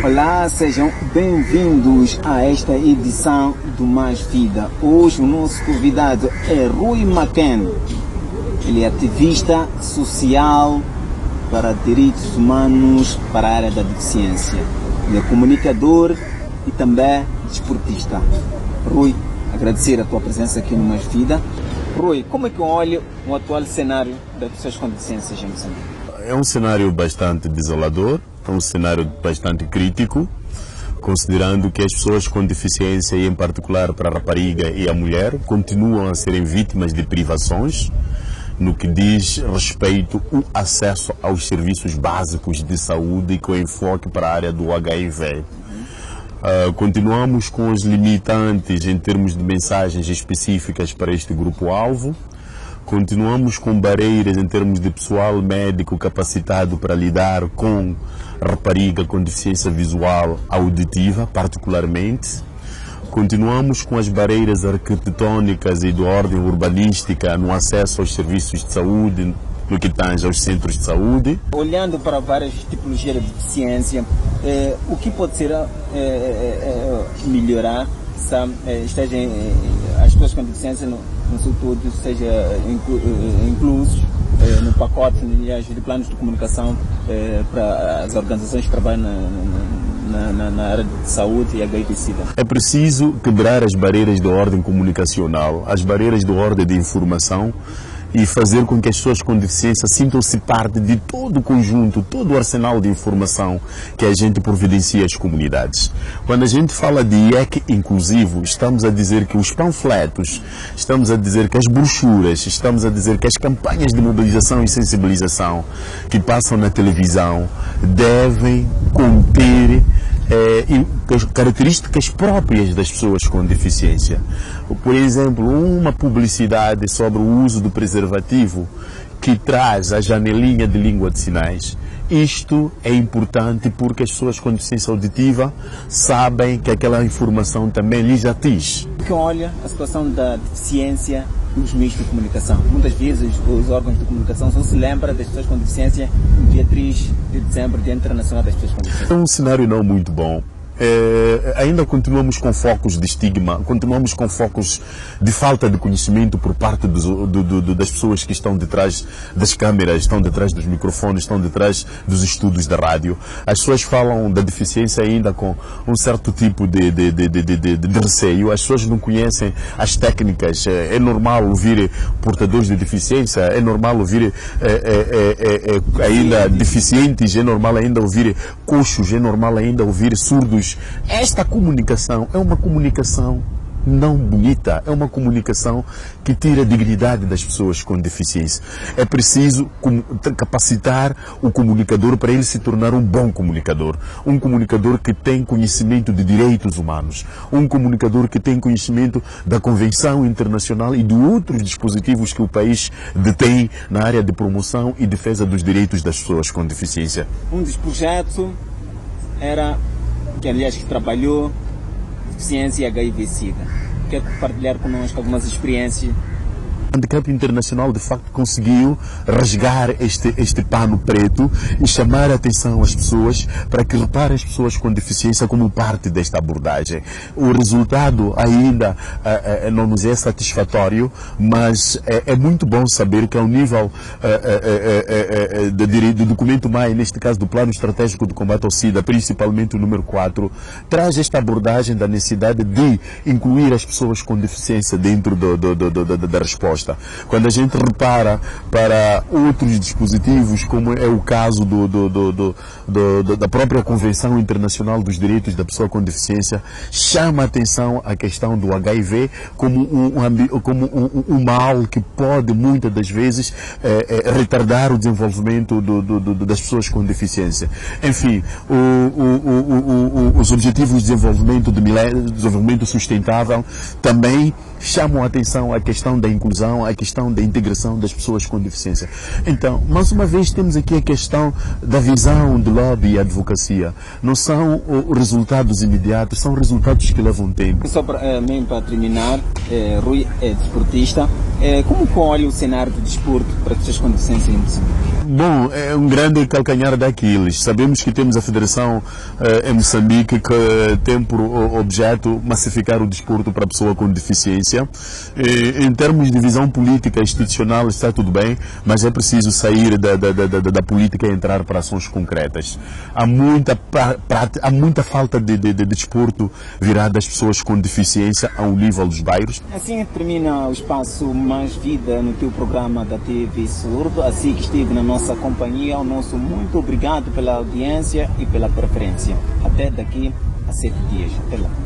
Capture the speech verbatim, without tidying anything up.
Olá, sejam bem-vindos a esta edição do Mais Vida. Hoje o nosso convidado é Rui Macken. Ele é ativista social para direitos humanos para a área da deficiência. Ele é comunicador e também desportista. Rui, agradecer a tua presença aqui no Mais Vida. Rui, como é que olha o atual cenário das pessoas com deficiência em Moçambique? É um cenário bastante desolador, é um cenário bastante crítico, considerando que as pessoas com deficiência, e em particular para a rapariga e a mulher, continuam a serem vítimas de privações no que diz respeito ao acesso aos serviços básicos de saúde, com enfoque para a área do H I V. Uh, continuamos com os limitantes em termos de mensagens específicas para este grupo-alvo. Continuamos com barreiras em termos de pessoal médico capacitado para lidar com rapariga com deficiência visual auditiva, particularmente. Continuamos com as barreiras arquitetônicas e de ordem urbanística no acesso aos serviços de saúde, no que tange aos centros de saúde. Olhando para várias tipologias de deficiência, eh, o que pode ser eh, eh, melhorar se eh, estejam eh, as pessoas com deficiência no, no seu todo sejam inclu, eh, inclusos eh, no pacote aliás, de planos de comunicação eh, para as organizações que trabalham na, na, na, na área de saúde e H I V-Sida. É preciso quebrar as barreiras de ordem comunicacional, as barreiras de ordem de informação, e fazer com que as pessoas com deficiência sintam-se parte de todo o conjunto, todo o arsenal de informação que a gente providencia às comunidades. Quando a gente fala de I E C inclusivo, estamos a dizer que os panfletos, estamos a dizer que as brochuras, estamos a dizer que as campanhas de mobilização e sensibilização que passam na televisão devem conter É, características próprias das pessoas com deficiência. Por exemplo, uma publicidade sobre o uso do preservativo que traz a janelinha de língua de sinais. Isto é importante porque as pessoas com deficiência auditiva sabem que aquela informação também lhes atinge. Que olha a situação da deficiência nos meios de comunicação. Muitas vezes os órgãos de comunicação só se lembram das pessoas com deficiência no dia três de dezembro, Dia Internacional das Pessoas com Deficiência. É um cenário não muito bom. É, ainda continuamos com focos de estigma, continuamos com focos de falta de conhecimento por parte dos, do, do, das pessoas que estão detrás das câmeras, estão detrás dos microfones, estão detrás dos estudos da rádio. As pessoas falam da deficiência ainda com um certo tipo de, de, de, de, de, de receio. As pessoas não conhecem as técnicas. É normal ouvir portadores de deficiência, é normal ouvir é, é, é, é, ainda deficientes, é normal ainda ouvir coxos, é normal ainda ouvir surdos. Esta comunicação é uma comunicação não bonita, é uma comunicação que tira a dignidade das pessoas com deficiência. É preciso capacitar o comunicador para ele se tornar um bom comunicador, um comunicador que tem conhecimento de direitos humanos, um comunicador que tem conhecimento da Convenção Internacional e de outros dispositivos que o país detém na área de promoção e defesa dos direitos das pessoas com deficiência. Um dos projetos era que aliás que trabalhou deficiência e H I V-Sida. Quer compartilhar conosco algumas experiências? O Handicap Internacional de facto conseguiu rasgar este, este pano preto e chamar a atenção às pessoas para que reparem as pessoas com deficiência como parte desta abordagem. O resultado ainda uh, uh, não nos é satisfatório, mas uh, é muito bom saber que ao nível uh, uh, uh, uh, do, do documento M A I, neste caso do Plano Estratégico de Combate ao SIDA, principalmente o número quatro, traz esta abordagem da necessidade de incluir as pessoas com deficiência dentro do, do, do, do, do, da resposta. Quando a gente repara para outros dispositivos, como é o caso do, do, do, do, do, da própria Convenção Internacional dos Direitos da Pessoa com Deficiência, chama a atenção a questão do H I V como um, um, como um, um mal que pode, muitas das vezes, é, é, retardar o desenvolvimento do, do, do, das pessoas com deficiência. Enfim, o, o, o, o, os Objetivos de Desenvolvimento, de milênio, desenvolvimento Sustentável também chamam a atenção à questão da inclusão relação à questão da integração das pessoas com deficiência. Então, mais uma vez, temos aqui a questão da visão do lobby e advocacia. Não são uh, resultados imediatos, são resultados que levam tempo. Só para, uh, mesmo para terminar, uh, Rui é desportista. Uh, como colhe o cenário do desporto para pessoas com deficiência em Moçambique? Bom, é um grande calcanhar daqueles. Sabemos que temos a Federação uh, em Moçambique que tem por objeto massificar o desporto para a pessoa com deficiência. E, em termos de visão política institucional está tudo bem, mas é preciso sair da, da, da, da, da política e entrar para ações concretas. Há muita, pra, pra, há muita falta de, de, de desporto virado às pessoas com deficiência ao nível dos bairros. Assim termina o espaço Mais Vida no teu programa da T V Surdo. Assim que esteve na nossa companhia, o nosso muito obrigado pela audiência e pela preferência. Até daqui a sete dias. Até lá.